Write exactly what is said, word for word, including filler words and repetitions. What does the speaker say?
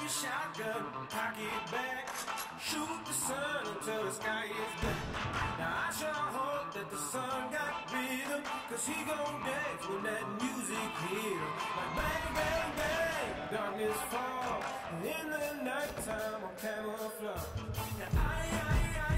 your shotgun, cock it back, shoot the sun until the sky is black. Now I sure hope that the sun got rhythm, cause he gon' dance when that music hit him. Like bang, bang, bang, darkness fall, and in the nighttime I'm camouflage. Now I, I, I